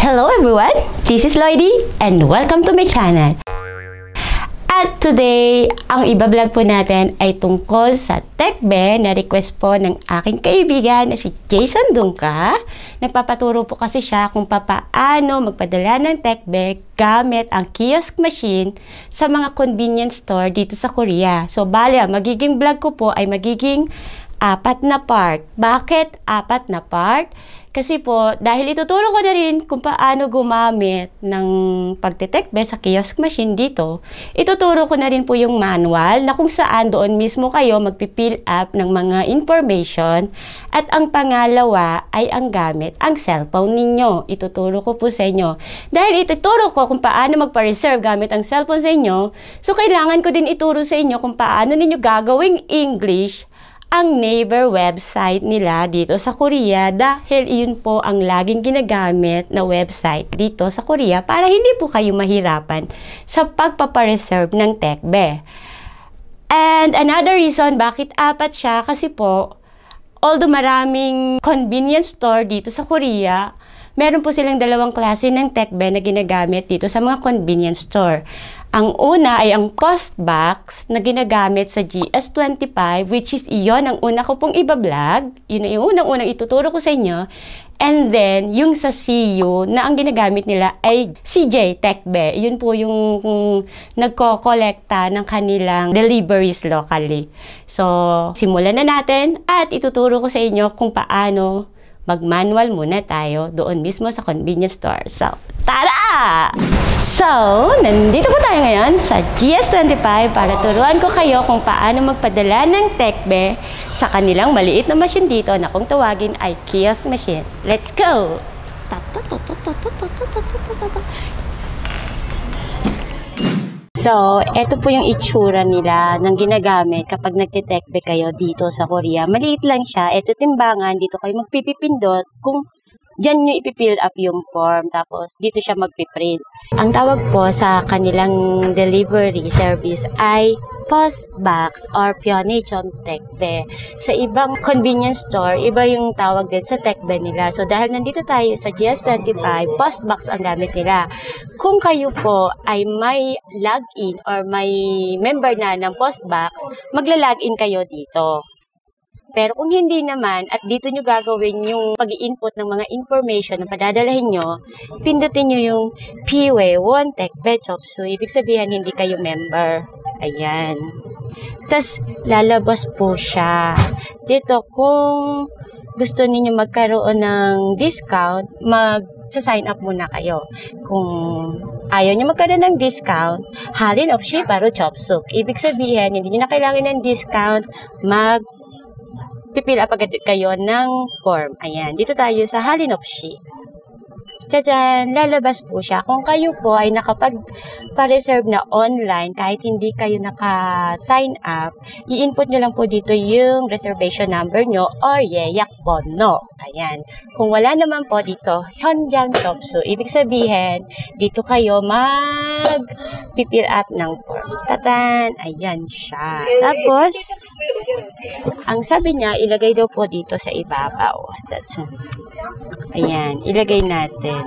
Hello everyone, this is Lloydie and welcome to my channel. At today, ang iba-vlog po natin ay tungkol sa TechBe na request po ng aking kaibigan na si Jason Dungka. Nagpapaturo po kasi siya kung paano magpadala ng TechBe gamit ang kiosk machine sa mga convenience store dito sa Korea. So, bale, magiging vlog ko po ay magiging 4 na part. Bakit 4 na part? Kasi po, dahil ituturo ko na rin kung paano gumamit ng pagte-TechBe sa kiosk machine dito, ituturo ko na rin po yung manual na kung saan doon mismo kayo magpipill up ng mga information. At ang pangalawa ay ang gamit, ang cellphone ninyo. Ituturo ko po sa inyo. Dahil ituturo ko kung paano magpa-reserve gamit ang cellphone sa inyo, so kailangan ko din ituro sa inyo kung paano ninyo gagawing English ang neighbor website nila dito sa Korea dahil iyon po ang laging ginagamit na website dito sa Korea para hindi po kayo mahirapan sa pagpapareserve ng TechBe. And another reason bakit 4 siya kasi po, although maraming convenience store dito sa Korea, meron po silang 2 klase ng TechBe na ginagamit dito sa mga convenience store. Ang una ay ang postbox na ginagamit sa GS25, which is iyon ang una ko pong iba-vlog. Yun yung unang-unang ituturo ko sa inyo. And then, yung sa CU na ang ginagamit nila ay CJ TechBe. Yun po yung nagko-kolekta ng kanilang deliveries locally. So, simulan na natin at ituturo ko sa inyo kung paano mag-manual muna tayo doon mismo sa convenience store. So, tara! So, nandito po tayo ngayon sa GS25 para turuan ko kayo kung paano magpadala ng TechBe sa kanilang maliit na machine dito na kung tawagin ay kiosk machine. Let's go! So, eto po yung itsura nila ng ginagamit kapag nagte-TechBe kayo dito sa Korea. Maliit lang siya. Eto timbangan. Dito kayo magpipipindot kung dyan nyo ipipill up yung form. Tapos, dito siya magpiprint. Ang tawag po sa kanilang delivery service ay postbox or Pyeonechon TechBe. Sa ibang convenience store, iba yung tawag din sa TechBe nila. So, dahil nandito tayo sa GS25, postbox ang gamit nila. Kung kayo po ay may login or may member na ng postbox, magla-login kayo dito. Pero kung hindi naman, at dito nyo gagawin yung pag-i-input ng mga information na padadalahin nyo, pindutin nyo yung PWE1 TechBe Chopsu. Ibig sabihin, hindi kayo member. Ayan. Tapos, lalabas po siya. Dito, kung gusto niyo magkaroon ng discount, mag-sign up muna kayo. Kung ayaw nyo magkaroon ng discount, halin of Shibaro Chopsuk. Ibig sabihin, hindi nyo na kailangan ng discount, pipil up agad kayo ng form. Ayan, dito tayo sa halin of Shi. Tadyan, lalabas po siya. Kung kayo po ay nakapag-reserve na online, kahit hindi kayo naka-sign up, i-input nyo lang po dito yung reservation number nyo or yeyak bonno. Ayan. Kung wala naman po dito, Hyunjang Chopsu. Ibig sabihin, dito kayo mag-pill up ng form. Tatan, ayan siya. Tapos, ang sabi niya, ilagay daw po dito sa ibabaw. That's ayan, ilagay natin.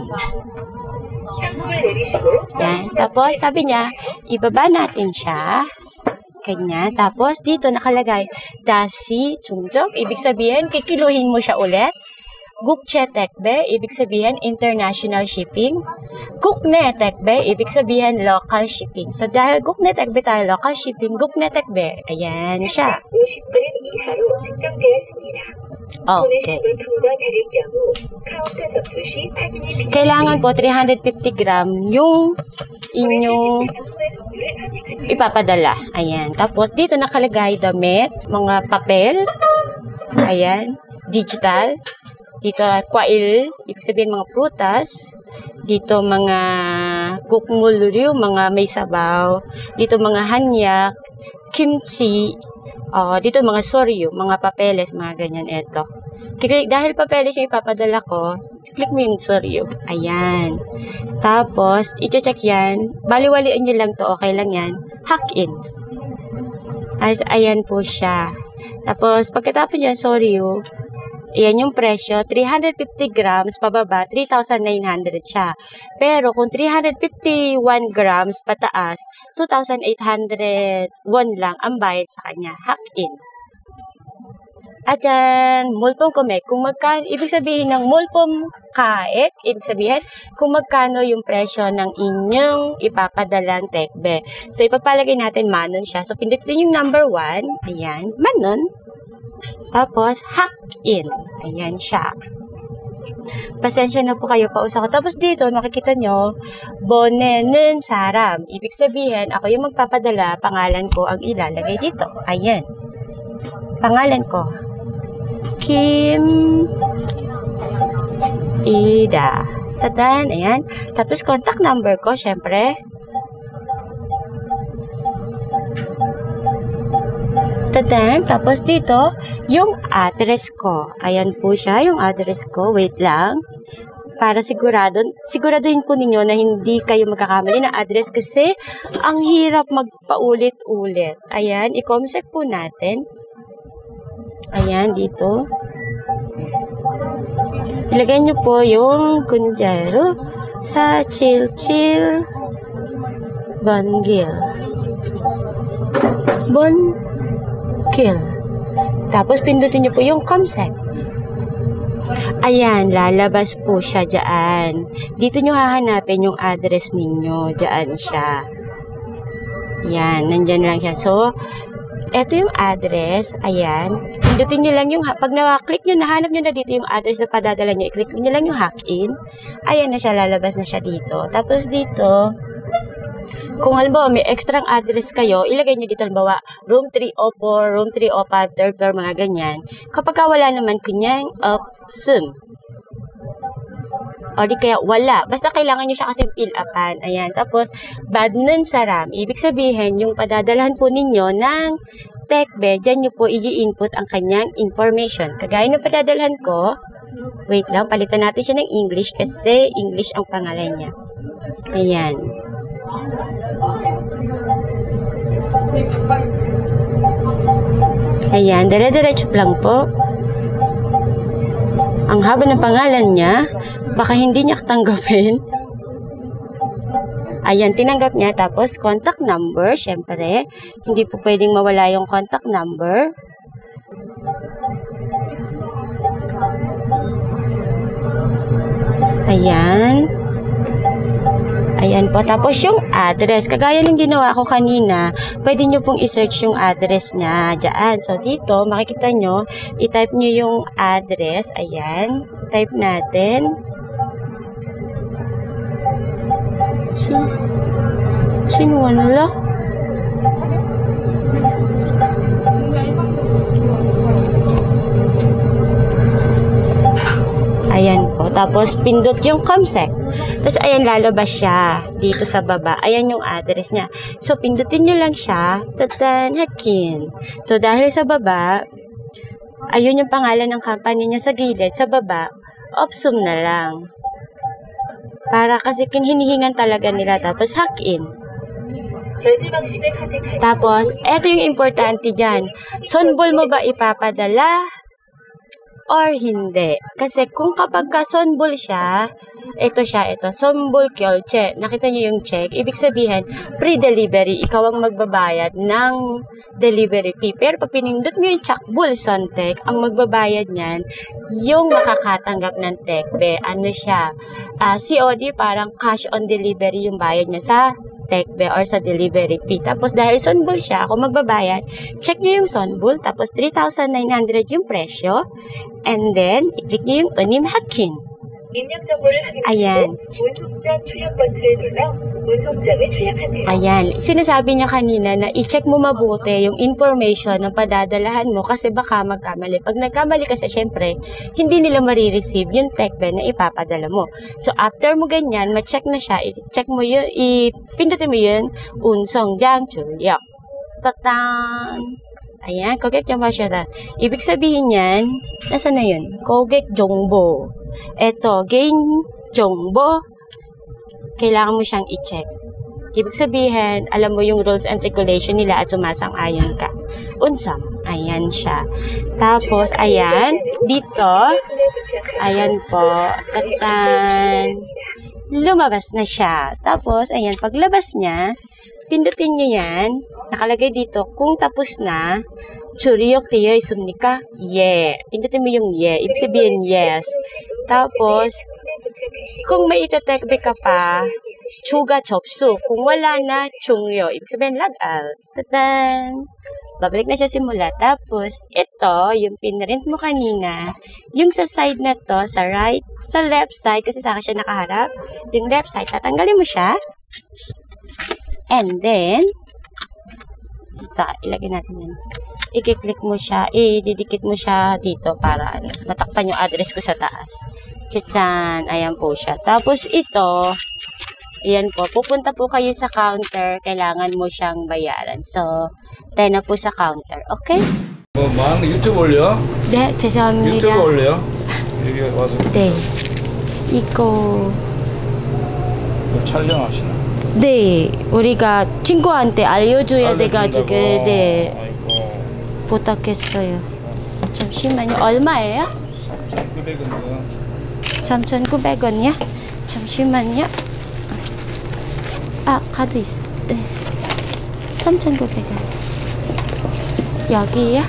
Yan. Tapos, sabi niya, ibaba natin siya. Kanya. Tapos, dito nakalagay, Dasi Chungjok. Ibig sabihin, kikiluhin mo siya ulit. Gukche TechBe. Ibig sabihin, international shipping. Gukne TechBe. Ibig sabihin, local shipping. So, dahil Gukne TechBe tayo, local shipping, Gukne TechBe. Ayan siya. 50g 이하로 측정되었습니다. Okay. Kailangan po 350 gram yung inyong ipapadala. Ayan. Tapos, dito nakalagay damit, mga papel. Ayan. Digital. Dito, kwail. Ibig sabihin, mga prutas. Dito, mga kukmuluryo, mga may sabaw. Dito, mga hanyak, kimchi. Dito, mga soryo, mga papeles, mga ganyan. Ito. Dahil papeles yung ipapadala ko, click mo yung soryo. Ayan. Tapos, i-check yan. Baliwaliin nyo lang to. Okay lang yan. Hack in. Ayan po siya. Tapos, pagkatapos yan, soryo, Ayan yung presyo, 350 grams pababa, 3,900 siya. Pero kung 351 grams pataas, 2,800 won lang ang bayad sa kanya. Hack-in. At yan, mulpong kumek. Kung magkano, ibig sabihin ng mulpong kaek, ibig sabihin kung magkano yung presyo ng inyong ipapadalang tekbe. So, ipapalagay natin manon siya. So, pindutin yung number 1. Ayan, manon. Tapos, hack-in. Ayan siya. Pasensya na po kayo, pausa ko. Tapos dito, makikita nyo, bone는 saram. Ibig sabihin, ako yung magpapadala, pangalan ko ang ilalagay dito. Ayan. Pangalan ko. Kim Ida. Tadan, ayan. Tapos, contact number ko, syempre. Tadan, tapos dito, yung address ko. Ayan po siya, yung address ko. Wait lang. Para siguraduhin po ninyo na hindi kayo magkakamali ng address kasi ang hirap magpaulit-ulit. Ayan, i-comsec po natin. Ayan, dito. Ilagay nyo po yung Kunjaro sa Chilchil Bangil. Tapos, pindutin nyo po yung comsec. Ayan, lalabas po siya dyan. Dito nyo hahanapin yung address ninyo. Dyan siya. Ayan, nandyan lang siya. So, eto yung address. Ayan. Pindutin nyo lang yung, pag na-click nyo, nahanap nyo na dito yung address na padadala nyo, i-click nyo lang yung hack-in. Ayan na siya, lalabas na siya dito. Tapos dito, kung halimbawa may extra address kayo, ilagay nyo dito halimbawa room 304, room 305, third floor, mga ganyan. Kapag wala naman kunyang opsum. O di kaya wala. Basta kailangan nyo siya kasi fill upan. Ayan. Tapos, badnen saram. Ibig sabihin, yung padadalahan po ninyo ng tekbe, dyan nyo po i-input ang kanyang information. Kagaya ng padadalahan ko, wait lang, palitan natin siya ng English kasi English ang pangalan niya. Ayan. Ayan, dire-diretso lang po. Ang haba ng pangalan niya, baka hindi niya tanggapin. Ayan, tinanggap niya. Tapos, contact number, syempre. Hindi po pwedeng mawala yung contact number. Ayan. Ayan po. Tapos yung address. Kagaya ng ginawa ko kanina, pwede nyo pong i-search yung address niya dyan. So, dito, makikita nyo, i-type nyo yung address. Ayan. Type natin. Sinuwala? Ayan po. Tapos, pindot yung comsec. Tapos, ayan, lalabas siya dito sa baba. Ayan yung address niya. So, pindutin nyo lang siya. Tatan, hakin. So, dahil sa baba, ayun yung pangalan ng company niya sa gilid. Sa baba, opsum na lang. Para kasi hinihingan talaga nila. Tapos, hack-in. Tapos, eto yung importante dyan. Sonbol mo ba ipapadala? Or hindi. Kasi kung kapag sonbol siya, ito, sonbol kyolche. Nakita niyo yung check. Ibig sabihin, pre-delivery, ikaw ang magbabayad ng delivery fee. Pero pag pinindot mo yung chakbul sontek, ang magbabayad niyan, yung makakatanggap ng tekbe. Ano siya? COD, parang cash on delivery yung bayad niya sa tekbe or sa delivery fee. Tapos dahil sonbul siya, kung magbabayad, check nyo yung sonbul, tapos 3,900 yung presyo, and then, i-click nyo yung unim hakin. Ayan. Ayan. Sinasabi niya kanina na i-check mo mabuti yung information ng padadalahan mo kasi baka magkamali. Pag nagkamali kasi, syempre, hindi nila marireceive yung tekbe na ipapadala mo. So, after mo ganyan, ma-check na siya, i-check mo yun, ipindutin mo yun, unsong jang chulyo. Tatan! Ayan, kogek yung masyada. Ibig sabihin yan, nasa na yun? Kogek jongbo. Eto, gain jongbo. Kailangan mo siyang i-check. Ibig sabihin, alam mo yung rules and regulation nila at sumasang-ayon ka. Unsam. Ayan siya. Tapos, ayan. Dito. Ayan po. Tatan. Lumabas na siya. Tapos, ayan. Paglabas niya, pindutin niyo yan. Nakalagay dito, kung tapos na, Churiyok tiyo isumnika? Yeah. Pindutin mo yung yeah. Ibig sabihin, yes. Tapos, kung may itatekbe ka pa, chuga chopsu. Kung wala na, chungyo. Ibig sabihin, lag out. Tatan! Babalik na siya simula. Tapos, ito, yung pinrint mo kanina, yung sa side na to, sa right, sa left side, kasi sa akin siya nakaharap, yung left side, tatanggalin mo siya. And then, ito, ilagay natin yan. I-click mo siya, ididikit mo siya dito para matakpan yung address ko sa taas. Tchan! Ayan po siya. Tapos ito, ayan po, pupunta po kayo sa counter, kailangan mo siyang bayaran. So, tayo na po sa counter. Okay? 망 유튜브 올려? 네, 죄송합니다. 유튜브 올려? 여기 와서 네. 이거 뭐 촬영하시나? 네, 우리가 친구한테 알려줘야 돼가지고 알려준다고? 네, 아이고 부탁했어요. 잠시만요. 얼마예요? 3,900원이요. 3,900원이야? 잠시만요. 아, 카드 있어. 네. 3,900원. 여기요?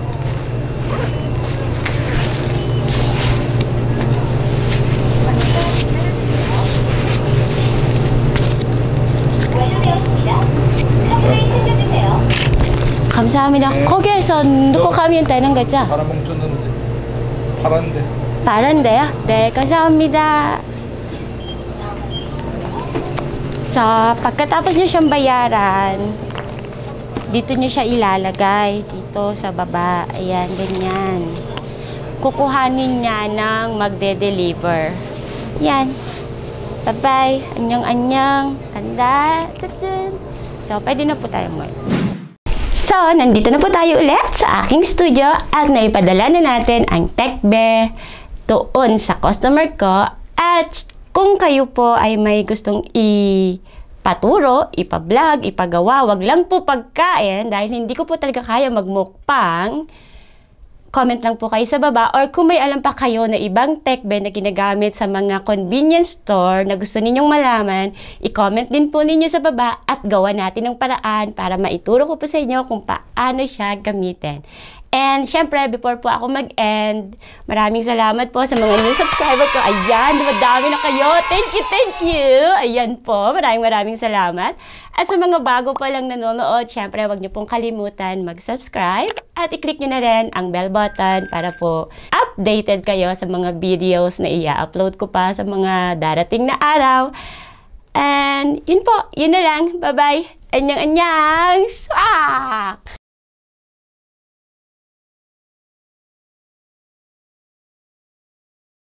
감사합니다. 네. 거기에서 넣고 가면 되는 거죠? 파란 봉투 넣으면 돼. 파란데. 다른데요? 네, 감사합니다. So, pagkatapos nyo siyang bayaran, dito nyo siya ilalagay. Dito sa baba. Ayan, ganyan. Kukuhanin niya ng magde-deliver. Yan. Bye-bye. Anyang-anyang. Tanda. Tsun. So, pwede na po tayo mo. So, nandito na po tayo ulit sa aking studio at naipadala na natin ang tekbe doon sa customer ko. At kung kayo po ay may gustong ipaturo, ipa-vlog, ipagawa, wag lang po pagkain dahil hindi ko po talaga kaya magmukbang, comment lang po kayo sa baba, or kung may alam pa kayo na ibang tekbe na ginagamit sa mga convenience store na gusto ninyong malaman, i-comment din po ninyo sa baba at gawa natin ng paraan para maituro ko po sa inyo kung paano siya gamitin. And syempre, before po ako mag-end, maraming salamat po sa mga new subscriber ko. Ayan, dumadami na kayo. Thank you. Ayan po, maraming salamat. At sa mga bago pa lang nanonood, syempre, wag niyo pong kalimutan mag-subscribe at i-click niyo na rin ang bell button para po updated kayo sa mga videos na i-upload ko pa sa mga darating na araw. And yun po, yun na lang. Bye-bye. Anyang-anyang. Swak!